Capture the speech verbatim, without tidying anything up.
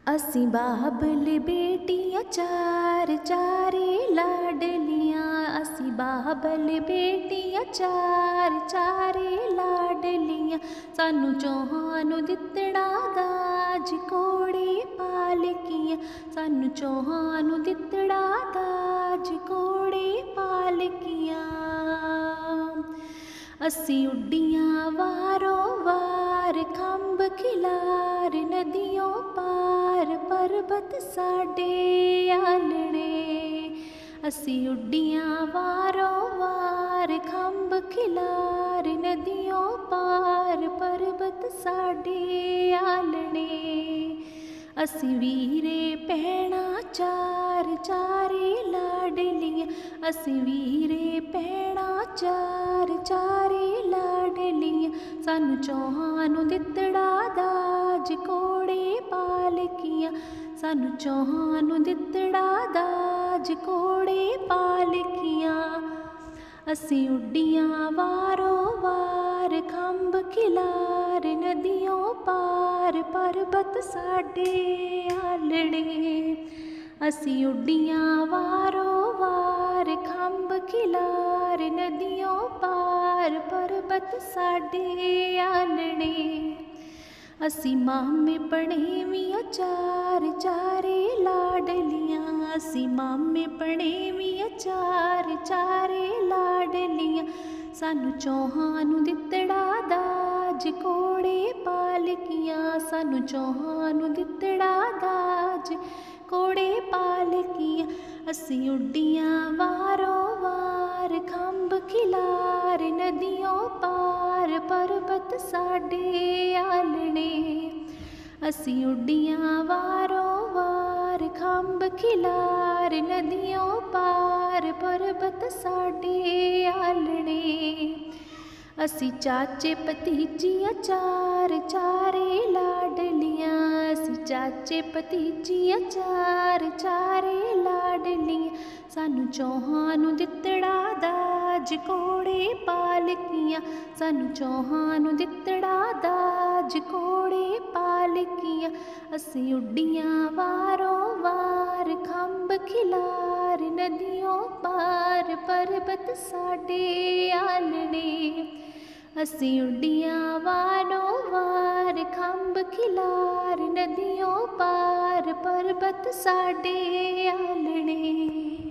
असी बाबल बेटियां चार चारे लाडलियां, असी बाबल बेटियां चार चारे लाडलियां। सानू चौहां नू दित्तड़ा दाज कोड़े पालकियां, सानू चौहां नू दित्तड़ा दाज कोड़े पालकियां। असी उड्डियां वारों वार खंब खिलार नदियों पार पर्बत साडे आलणे। असी उड्डियां वारों वार खंब खिलार नदियों पार पर्बत साडे आलणे। असी वीरे भैणां चार चारे लाडलियां, असी वीरे भैणां चार चारे लाडलियां। सानू चौहां नू दित्तड़ा दाज कोड़े पालकियां, सानू चौहां नू दित्तड़ा दाज कोड़े पालकियां। असी उड्डियां वारों वार खंब खिलार नदियों पार पर्बत साडे आलणे। असी उड्डियां वारों वार खंब खिलार नदियों पार पर्बत साडे आलणे। असी मामे पणेवियां चार चारे लाडलियां, असी मामे पणेवियां चार चारे लाडलियां। सानू चौहां नू दित्तड़ा दाज कोड़े पालकियां, सानू चौहां नू दित्तड़ा दाज कोड़े पालकियां। असी उड्डियां वारों वार खंब खिलार नदियों पार पर्बत साडे आलणे। असी उड्डियां वारों वार खंब खिलार नदियों पार पर्बत साडे आलणे। असी चाचे भतीजियां चार चारे लाडलियां, असी चाचे भतीजियां चार चारे लाडलियां। सानू चौहां नू दित्तड़ा दाज कोड़े पालकियां, सानू चौहां नू दित्तड़ा दाज कोड़े पालकियां। असी उड्डियां वारों वार खंब खिलार नदियों पार पर्बत साडे आलणे। असी उड्डियां वारों वार खंब खिलार नदियों पार पर्बत साडे आलणे।